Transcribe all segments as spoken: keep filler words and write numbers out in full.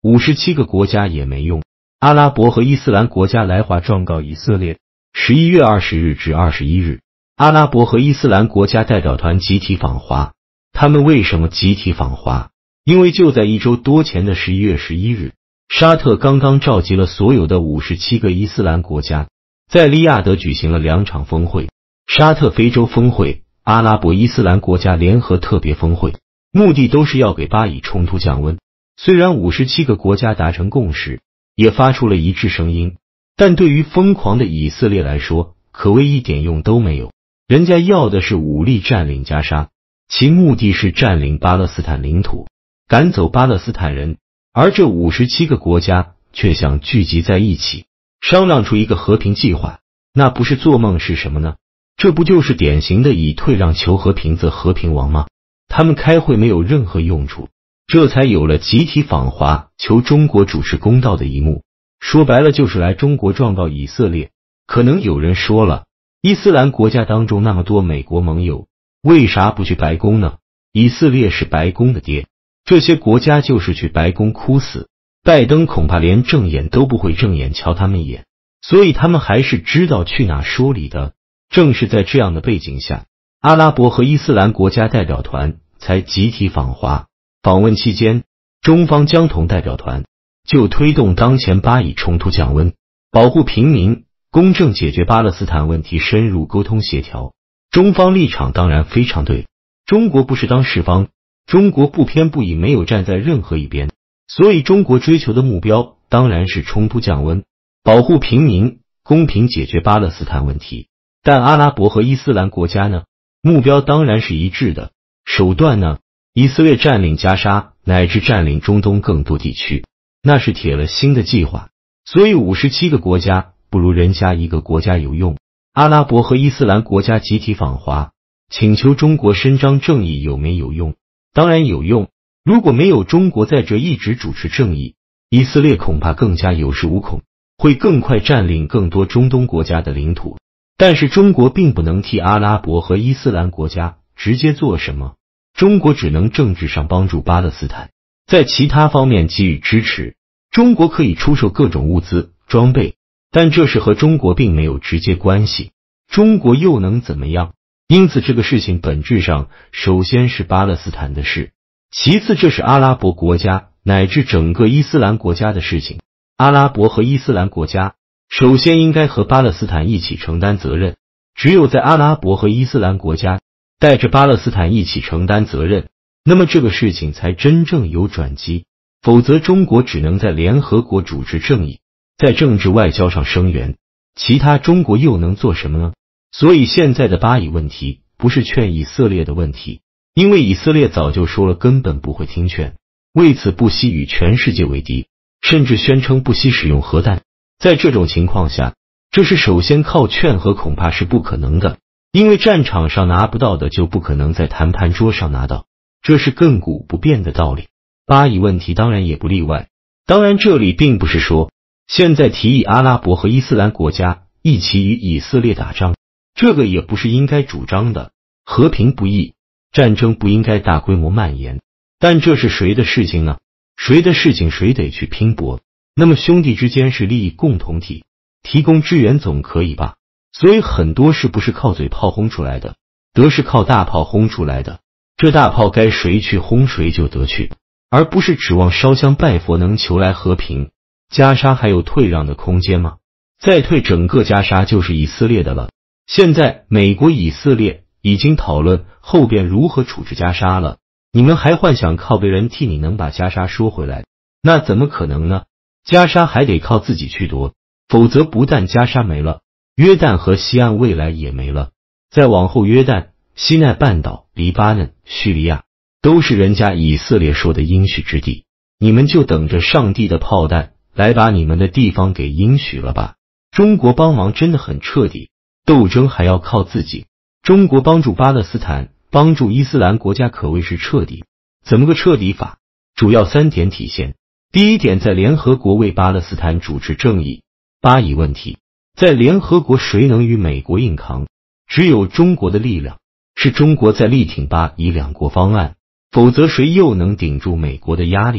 五十七个国家也没用。阿拉伯和伊斯兰国家来华状告以色列。十一月二十日至二十一日，阿拉伯和伊斯兰国家代表团集体访华。他们为什么集体访华？因为就在一周多前的十一月十一日，沙特刚刚召集了所有的五十七个伊斯兰国家，在利雅得举行了两场峰会：沙特非洲峰会、阿拉伯伊斯兰国家联合特别峰会，目的都是要给巴以冲突降温。虽然五十七个国家达成共识，也发出了一致声音，但对于疯狂的以色列来说，可谓一点用都没有。人家要的是武力占领加沙，其目的是占领巴勒斯坦领土，赶走巴勒斯坦人，而这五十七个国家却想聚集在一起，商量出一个和平计划，那不是做梦是什么呢？这不就是典型的以退让求和平则和平王吗？他们开会没有任何用处，这才有了集体访华求中国主持公道的一幕。说白了就是来中国状告以色列。可能有人说了，伊斯兰国家当中那么多美国盟友，为啥不去白宫呢？以色列是白宫的爹，这些国家就是去白宫哭死，拜登恐怕连正眼都不会正眼瞧他们一眼，所以他们还是知道去哪说理的。正是在这样的背景下，阿拉伯和伊斯兰国家代表团才集体访华。访问期间，中方将同代表团就推动当前巴以冲突降温、保护平民、公正解决巴勒斯坦问题深入沟通协调。中方立场当然非常对，中国不是当事方，中国不偏不倚，没有站在任何一边，所以中国追求的目标当然是冲突降温、保护平民、公平解决巴勒斯坦问题。但阿拉伯和伊斯兰国家呢？目标当然是一致的，手段呢？以色列占领加沙乃至占领中东更多地区，那是铁了心的计划。所以五十七个国家不如人家一个国家有用。阿拉伯和伊斯兰国家集体访华，请求中国伸张正义有没有用？当然有用。如果没有中国在这一直主持正义，以色列恐怕更加有恃无恐，会更快占领更多中东国家的领土。但是中国并不能替阿拉伯和伊斯兰国家直接做什么，中国只能政治上帮助巴勒斯坦，在其他方面给予支持。中国可以出售各种物资、装备，但这是和中国并没有直接关系，中国又能怎么样？因此这个事情本质上首先是巴勒斯坦的事，其次这是阿拉伯国家乃至整个伊斯兰国家的事情。阿拉伯和伊斯兰国家首先应该和巴勒斯坦一起承担责任，只有在阿拉伯和伊斯兰国家带着巴勒斯坦一起承担责任，那么这个事情才真正有转机，否则中国只能在联合国主持正义，在政治外交上声援，其他中国又能做什么呢？所以现在的巴以问题不是劝以色列的问题，因为以色列早就说了根本不会听劝，为此不惜与全世界为敌，甚至宣称不惜使用核弹。在这种情况下，这是首先靠劝和恐怕是不可能的，因为战场上拿不到的就不可能在谈判桌上拿到，这是亘古不变的道理。巴以问题当然也不例外。当然这里并不是说现在提议阿拉伯和伊斯兰国家一起与以色列打仗，这个也不是应该主张的。和平不易，战争不应该大规模蔓延，但这是谁的事情呢？谁的事情谁得去拼搏。那么兄弟之间是利益共同体，提供支援总可以吧？所以很多事不是靠嘴炮轰出来的，得是靠大炮轰出来的。这大炮该谁去轰谁就得去，而不是指望烧香拜佛能求来和平。加沙还有退让的空间吗？再退整个加沙就是以色列的了。现在美国以色列已经讨论后边如何处置加沙了，你们还幻想靠别人替你能把加沙说回来？那怎么可能呢？加沙还得靠自己去夺，否则不但加沙没了，约旦和西岸未来也没了。再往后约旦、西奈半岛、黎巴嫩、叙利亚都是人家以色列说的应许之地，你们就等着上帝的炮弹来把你们的地方给应许了吧。中国帮忙真的很彻底，斗争还要靠自己。中国帮助巴勒斯坦、帮助伊斯兰国家可谓是彻底。怎么个彻底法？主要三点体现。第一点，在联合国为巴勒斯坦主持正义。巴以问题在联合国谁能与美国硬扛？只有中国的力量，是中国在力挺巴以两国方案，否则谁又能顶住美国的压力？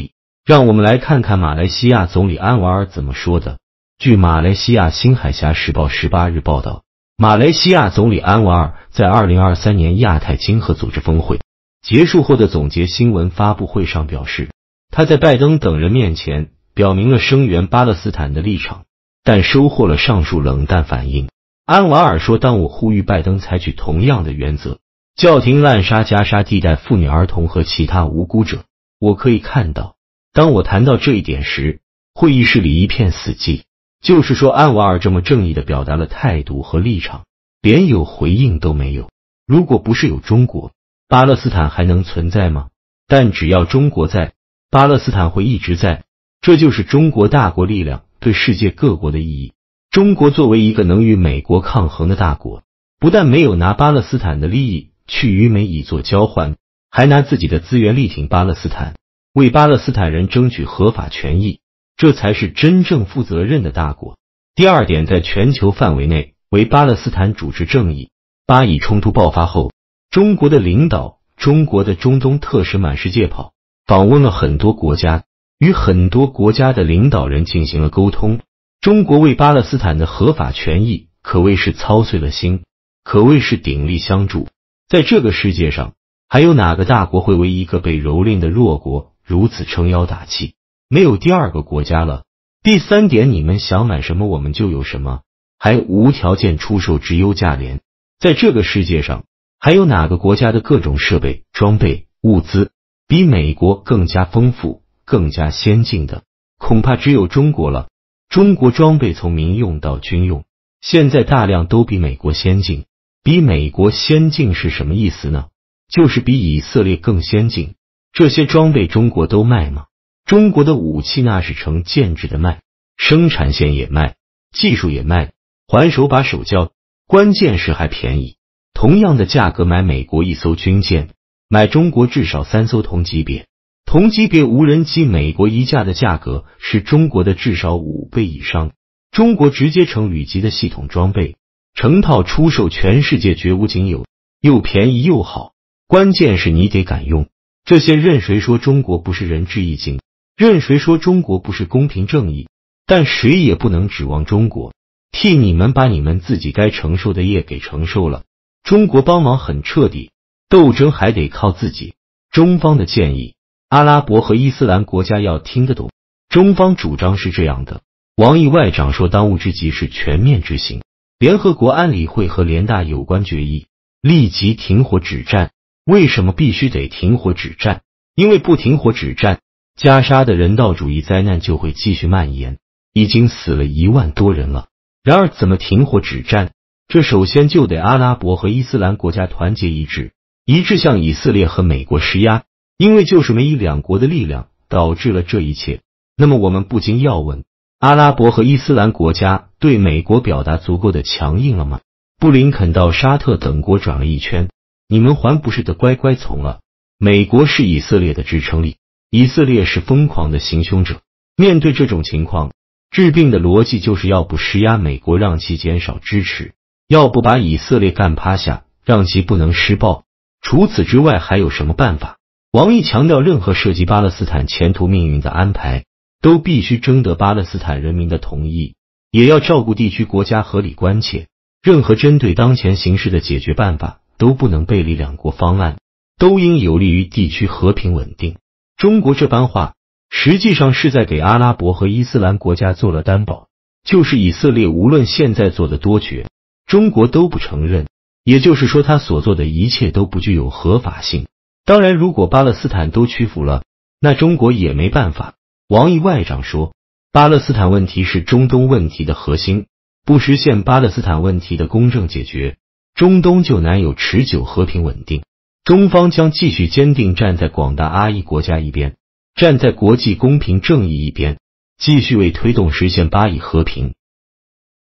让我们来看看马来西亚总理安瓦尔怎么说的。据马来西亚新海峡时报十八日报道，马来西亚总理安瓦尔在二零二三年亚太经合组织峰会结束后的总结新闻发布会上表示，他在拜登等人面前表明了声援巴勒斯坦的立场，但收获了上述冷淡反应。安瓦尔说，当我呼吁拜登采取同样的原则，叫停滥杀加沙地带妇女儿童和其他无辜者，我可以看到，当我谈到这一点时，会议室里一片死寂。就是说，安瓦尔这么正义地表达了态度和立场，连有回应都没有。如果不是有中国，巴勒斯坦还能存在吗？但只要中国在，巴勒斯坦会一直在，这就是中国大国力量对世界各国的意义。中国作为一个能与美国抗衡的大国，不但没有拿巴勒斯坦的利益去与美以作交换，还拿自己的资源力挺巴勒斯坦，为巴勒斯坦人争取合法权益，这才是真正负责任的大国。第二点，在全球范围内为巴勒斯坦主持正义。巴以冲突爆发后，中国的领导，中国的中东特使满世界跑，访问了很多国家，与很多国家的领导人进行了沟通。中国为巴勒斯坦的合法权益可谓是操碎了心，可谓是鼎力相助。在这个世界上，还有哪个大国会为一个被蹂躏的弱国如此撑腰打气？没有第二个国家了。第三点，你们想买什么我们就有什么，还无条件出售直优价廉。在这个世界上，还有哪个国家的各种设备、装备、物资比美国更加丰富、更加先进的？恐怕只有中国了。中国装备从民用到军用，现在大量都比美国先进。比美国先进是什么意思呢？就是比以色列更先进。这些装备中国都卖吗？中国的武器那是成件制的卖，生产线也卖，技术也卖，还手把手教，关键是还便宜。同样的价格买美国一艘军舰，买中国至少三艘同级别。同级别无人机美国一架的价格是中国的至少五倍以上。中国直接成旅级的系统装备，成套出售全世界绝无仅有，又便宜又好，关键是你得敢用。这些任谁说中国不是仁至义尽，任谁说中国不是公平正义，但谁也不能指望中国替你们把你们自己该承受的业给承受了。中国帮忙很彻底，斗争还得靠自己。中方的建议，阿拉伯和伊斯兰国家要听得懂。中方主张是这样的，王毅外长说，当务之急是全面执行联合国安理会和联大有关决议，立即停火止战。为什么必须得停火止战？因为不停火止战，加沙的人道主义灾难就会继续蔓延，已经死了一万多人了。然而怎么停火止战？这首先就得阿拉伯和伊斯兰国家团结一致，一致向以色列和美国施压，因为就是美以两国的力量导致了这一切。那么我们不禁要问，阿拉伯和伊斯兰国家对美国表达足够的强硬了吗？布林肯到沙特等国转了一圈，你们还不是得乖乖从了？美国是以色列的支撑力，以色列是疯狂的行凶者。面对这种情况，治病的逻辑就是要不施压美国让其减少支持，要不把以色列干趴下，让其不能施暴。除此之外还有什么办法？王毅强调，任何涉及巴勒斯坦前途命运的安排，都必须征得巴勒斯坦人民的同意，也要照顾地区国家合理关切。任何针对当前形势的解决办法都不能背离两国方案，都应有利于地区和平稳定。中国这番话实际上是在给阿拉伯和伊斯兰国家做了担保，就是以色列无论现在做的多绝，中国都不承认，也就是说他所做的一切都不具有合法性。当然，如果巴勒斯坦都屈服了，那中国也没办法。王毅外长说，巴勒斯坦问题是中东问题的核心，不实现巴勒斯坦问题的公正解决，中东就难有持久和平稳定。中方将继续坚定站在广大阿伊国家一边，站在国际公平正义一边，继续为推动实现巴以和平、